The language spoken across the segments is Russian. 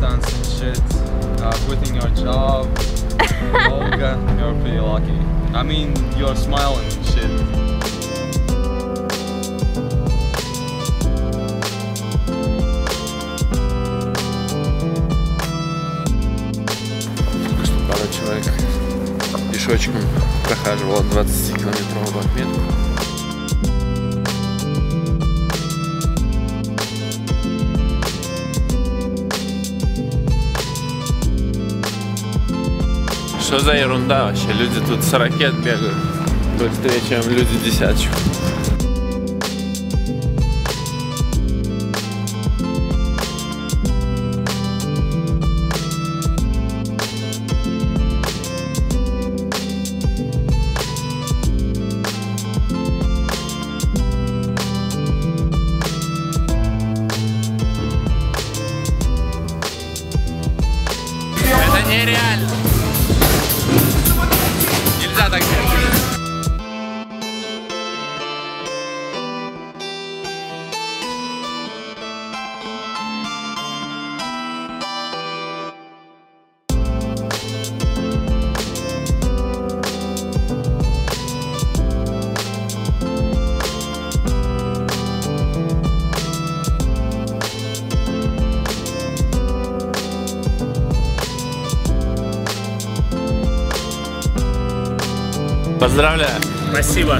distance and shit, quitting your job. Olga, you're pretty lucky. I mean, you're smiling and shit. Пару человек пешочком прохаживал 20-километровую отметку. Что за ерунда вообще? Люди тут с ракет бегают быстрее, чем люди десяточку. Это нереально! Нельзя так делать! Поздравляю! Спасибо.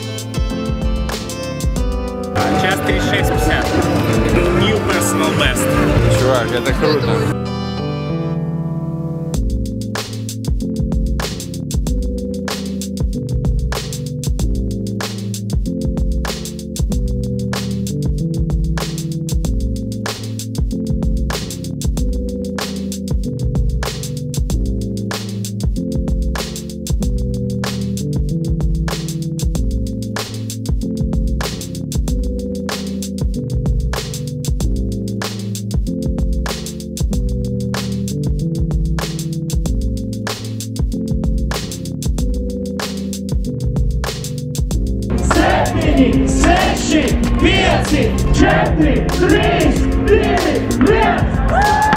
Час 36:50. New personal best. Чувак, это круто! Sześć, 5, 4, 3, 2,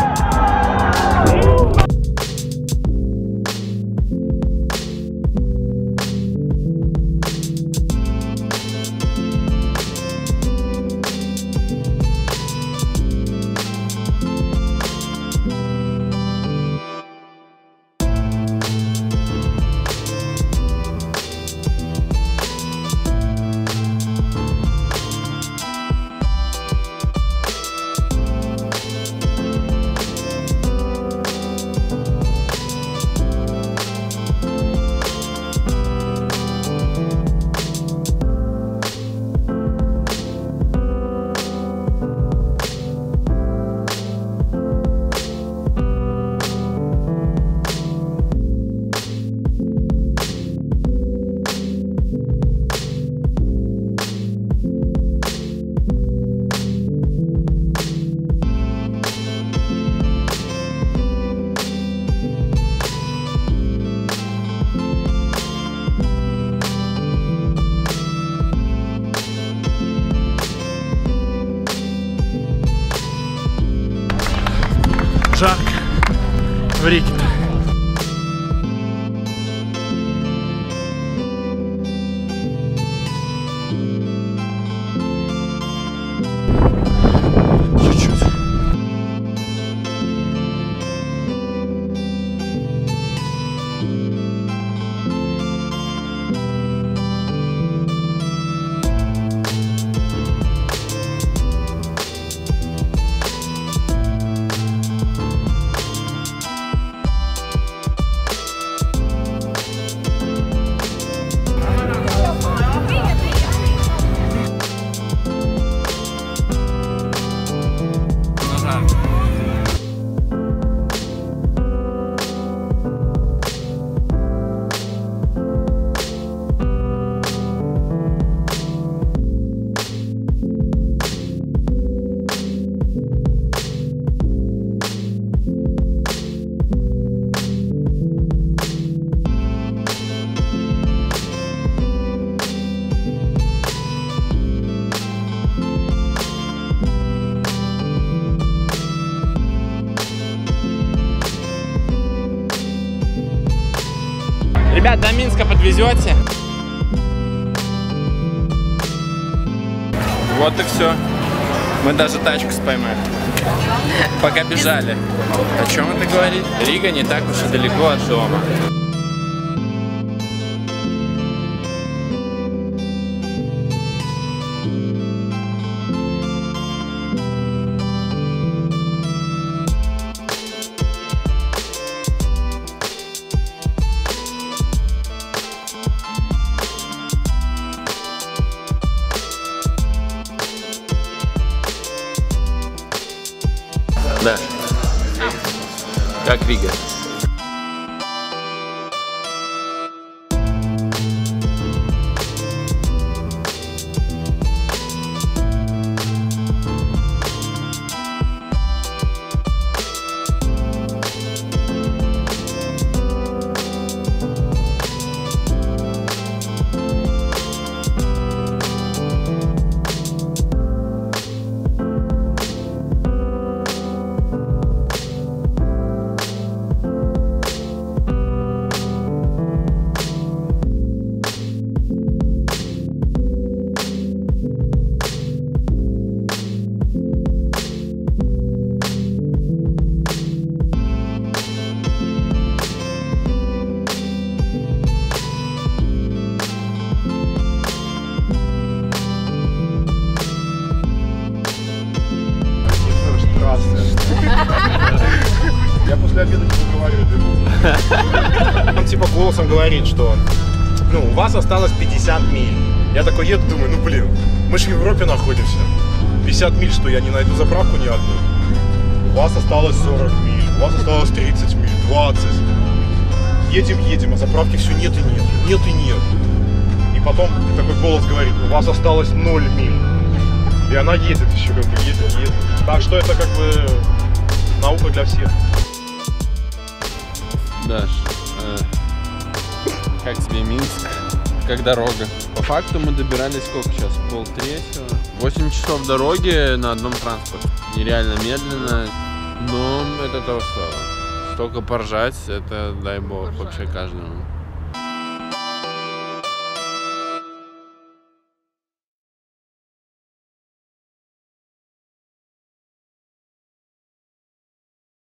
Жарко в реке-то. Чуть-чуть. Ребят, до Минска подвезете? Вот и все. Мы даже тачку споймали. Пока бежали. О чем это говорит? Рига не так уж и далеко от дома. Да. Как Рига? Я после обеда не разговариваю. Он типа голосом говорит, что ну, у вас осталось 50 миль. Я такой еду, думаю, ну блин, мы же в Европе находимся. 50 миль, что я не найду заправку ни одну. У вас осталось 40 миль, у вас осталось 30 миль, 20. Едем, а заправки все нет и нет, нет и нет. И потом такой голос говорит, у вас осталось 0 миль. И она едет еще, как бы едет. Так что это как бы наука для всех. Даш, как тебе Минск? Как дорога? По факту мы добирались сколько сейчас? 2:30. 8 часов дороги на одном транспорте. Нереально медленно, но это того стоило. Столько поржать, это дай бог вообще каждому.